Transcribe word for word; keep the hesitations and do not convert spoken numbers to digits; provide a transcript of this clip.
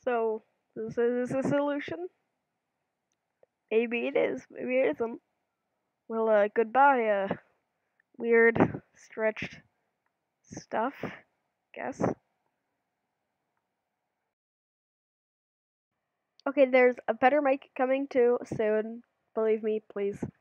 So, this is a solution? Maybe it is, maybe it isn't. Well, uh, goodbye, uh, weird, stretched stuff, guess. Okay, there's a better mic coming too soon. Believe me, please.